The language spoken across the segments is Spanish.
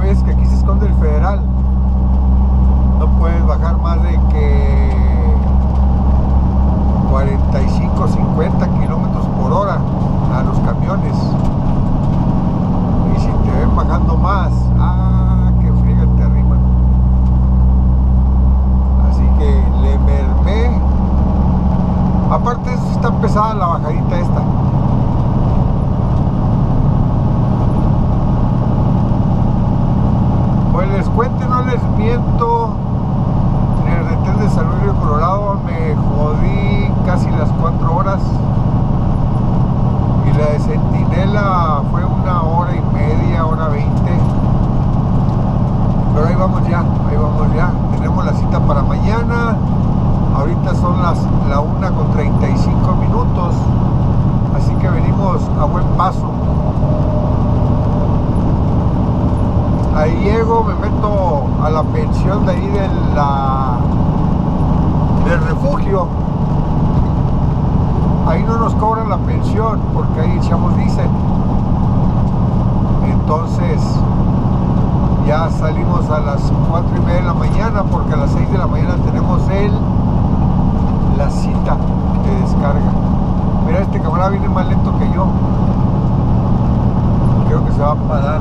ves que aquí se esconde el Federal. No puedes bajar más de que 45, 50 kilómetros por hora a los camiones. Y si te ven bajando más, que friega te arriman. Así que le mermé. Aparte está pesada la bajadita esta. Pues les cuento, no les miento. En el retén de San Luis Río Colorado me jodí casi las 4 horas. Y la de Centinela fue 1 hora y media, hora 20. Pero ahí vamos ya, tenemos la cita para mañana. Ahorita son la 1:35, así que venimos a buen paso. Ahí llego, me meto a la pensión de ahí del refugio. Ahí no nos cobran la pensión porque ahí echamos diésel. Entonces ya salimos a las 4:30 de la mañana porque a las 6 de la mañana tenemos la cita de descarga. Mira, este camarada viene más lento que yo. Creo que se va a parar.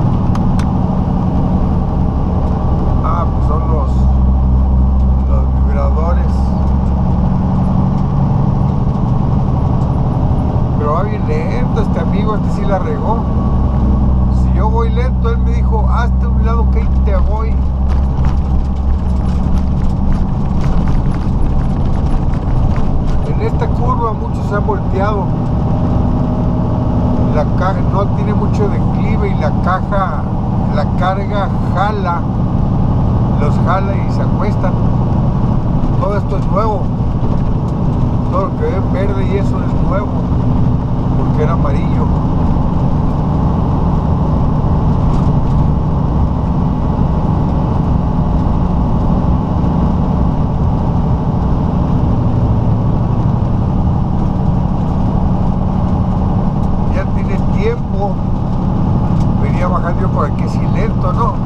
Pues son los vibradores. Pero va bien lento este amigo, este sí la regó. Si yo voy lento, él me dijo, hazte a un lado que ahí te voy. En esta curva muchos se han volteado. La caja no tiene mucho declive y la carga los jala y se acuestan. Todo esto es nuevo. Todo lo que ven verde y eso es nuevo porque era amarillo. Ya tiene tiempo. Venía bajando yo por aquí así lento, ¿no?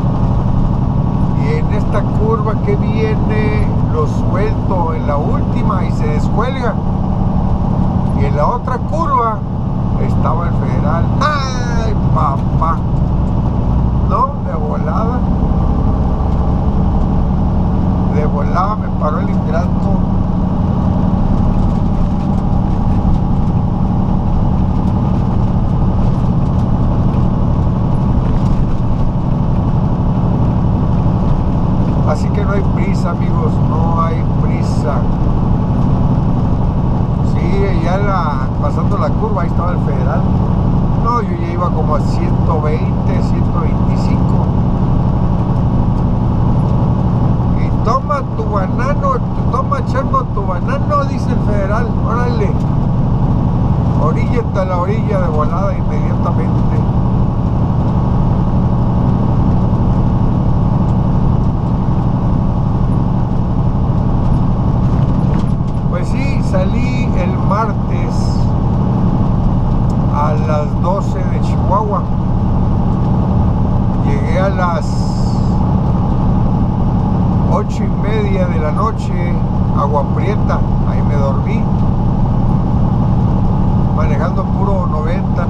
En esta curva que viene lo suelto en la última y se descuelga, y en la otra curva estaba el Federal. ¡Ay, papá! No, de volada me paró el ingrato. Así que no hay prisa, amigos, no hay prisa. Sí, ya pasando la curva, ahí estaba el Federal. No, yo ya iba como a 120, 125. Y toma tu banano, toma chango tu banano, dice el Federal. Órale, oríllate a la orilla de volada inmediatamente. Salí el martes a las 12 de Chihuahua. Llegué a las 8:30 de la noche a Agua Prieta. Ahí me dormí, manejando puro 90.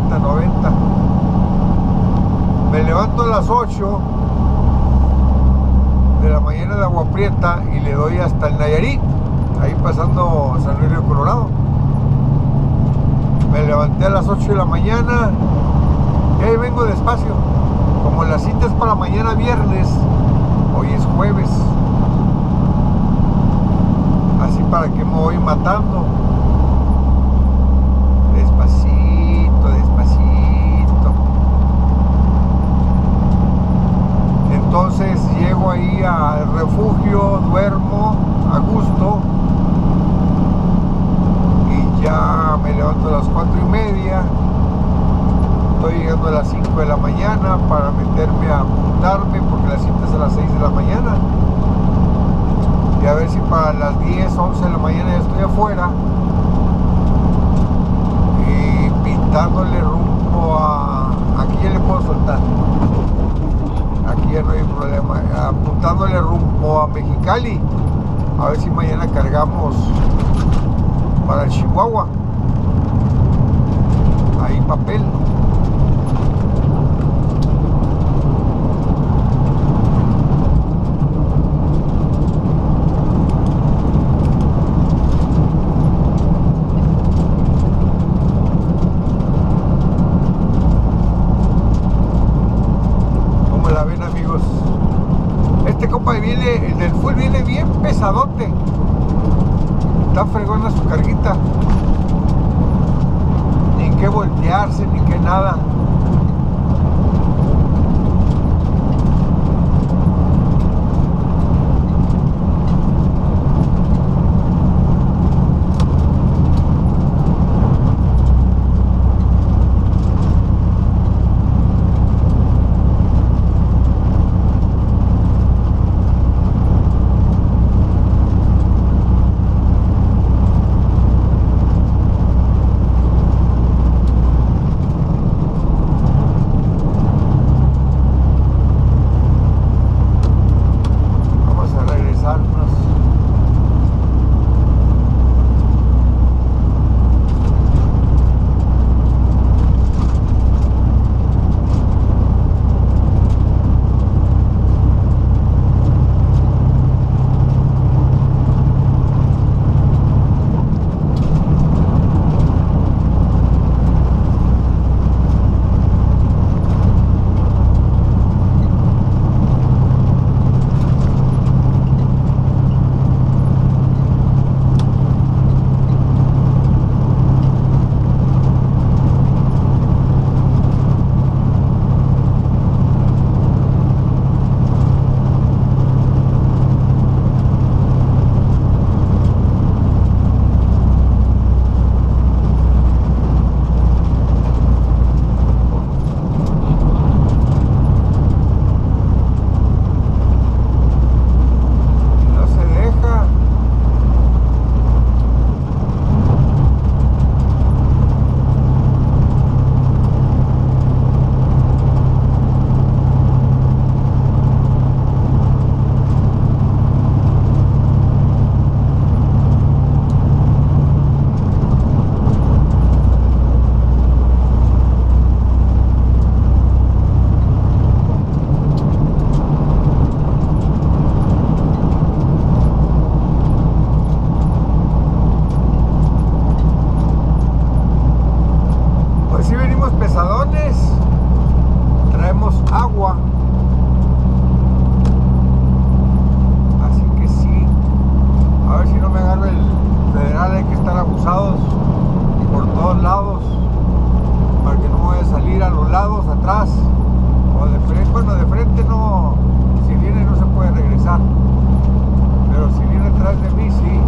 Me levanto a las 8 de la mañana de Agua Prieta y le doy hasta el Nayarit, ahí pasando San Luis Río Colorado. Me levanté a las 8 de la mañana y ahí vengo despacio. Como la cita es para mañana viernes, hoy es jueves. Así para que me voy matando. Despacito, despacito. Entonces llego ahí al refugio, duermo a gusto. Ya me levanto a las 4:30, estoy llegando a las 5 de la mañana para meterme a apuntarme porque la cita es a las 6 de la mañana y a ver si para las 10, 11 de la mañana ya estoy afuera y pintándole rumbo a... aquí ya le puedo soltar. aquí ya no hay problema. Apuntándole rumbo a Mexicali, a ver si mañana cargamos para el Chihuahua. Ahí papel. ¿Cómo la ven, amigos? Este compa viene, el del full viene bien pesadote. Está fregona su carguita. Ni que voltearse, ni que nada. Traemos agua, así que sí, a ver si no me agarra el federal. Hay que estar abusados por todos lados para que no me vaya a salir a los lados, atrás o de frente. Bueno, de frente no, si viene no se puede regresar, pero si viene atrás de mí sí.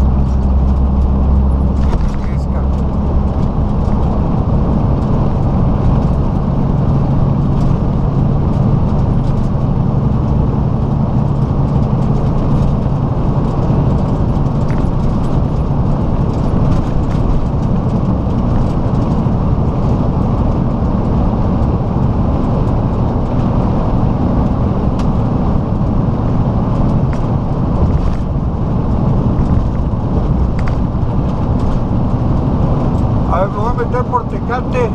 Me voy a meter por Tecate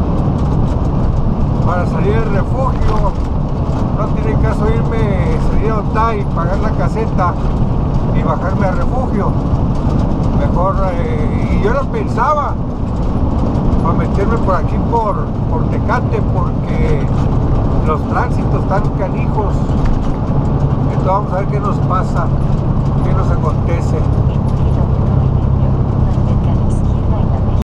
para salir del refugio. No tiene caso irme, salir a Otay, pagar la caseta y bajarme al refugio. Mejor, y yo lo pensaba para meterme por aquí por Tecate, porque los tránsitos están canijos. Entonces vamos a ver qué nos pasa, qué nos acontece.